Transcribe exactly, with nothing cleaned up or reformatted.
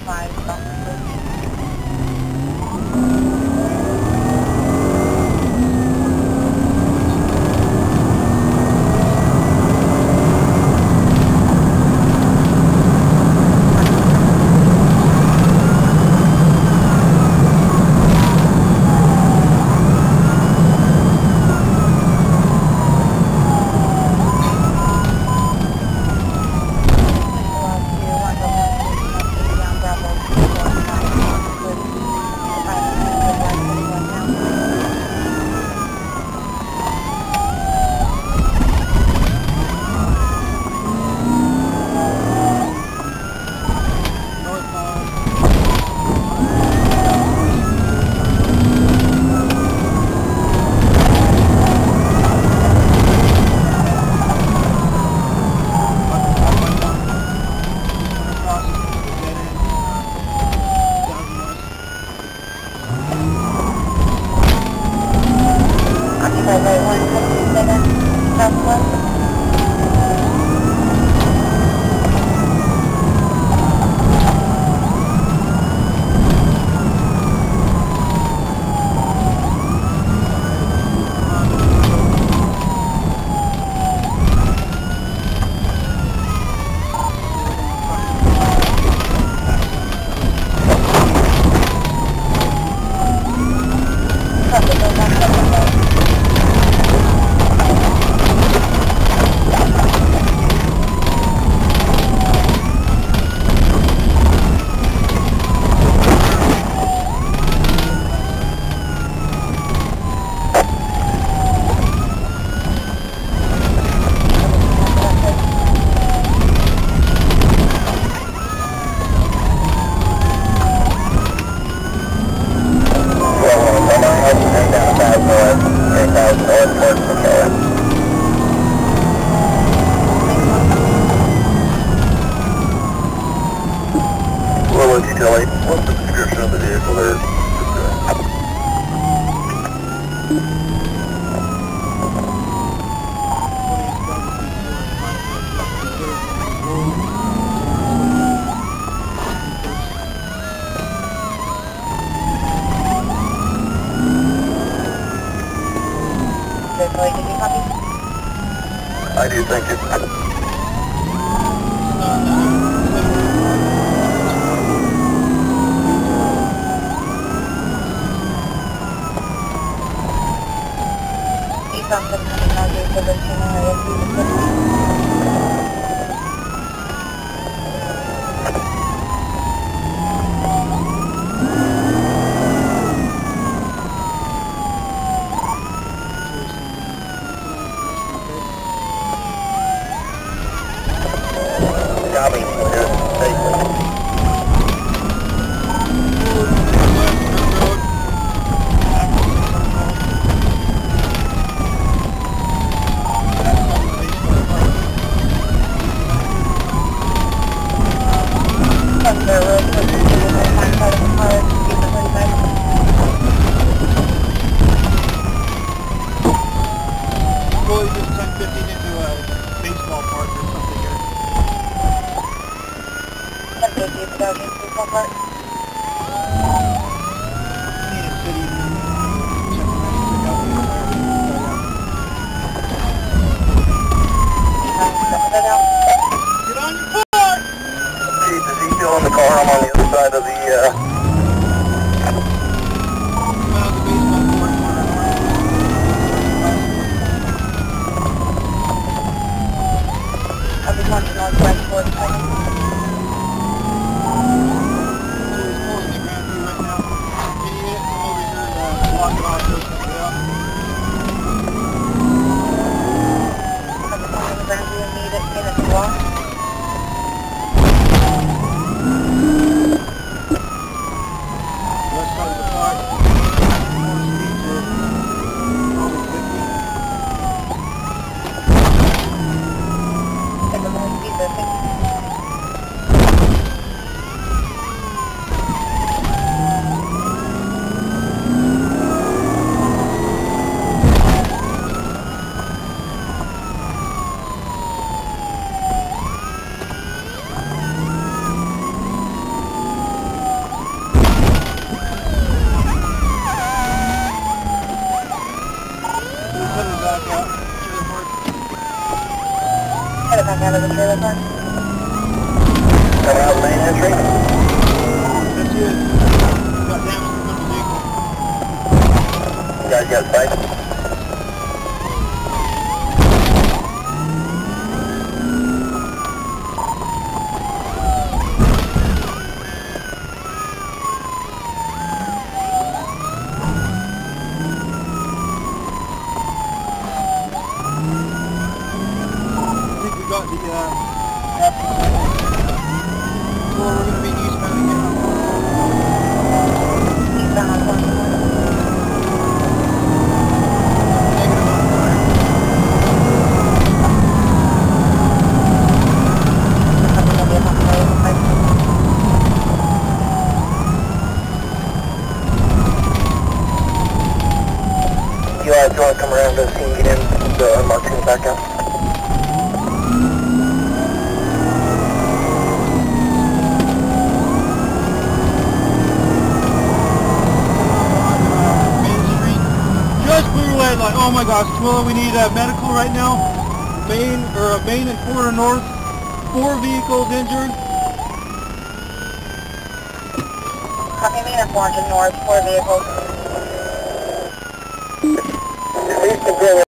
five, officers. Tooele, what's the description of the vehicle there? Did you copy? I do, thank you. Something coming out here for the area. Copy, we're here safely. Really just ten fifteen into a baseball park or something here. ten fifty without any baseball park? Need a city. Check the check out the Get on your car! Chief, is he still in the car? I'm on the other side of the, uh... Well, the baseball park. I'll be watching northwest forty-seven. So he's pulling the ground view right now. Can you hit him over here and uh, block it off or something else? I'll be watching the ground view and need it in a the trailer park. Coming out main entry. That's it. Got damage to the vehicle. You guys got sight? Got the, uh, well, we're going to be eastbound again. Eastbound on twenty-one. Negative on fire. Probably gonna be up on the road, looks like. You guys want to come around to the scene, get in the unmarked things back out? Like, oh my gosh, Tooele, we need a medical right now. Main, or a Main and Quarter North. Four vehicles injured. Copy me, and four hundred north, four vehicles. Please continue.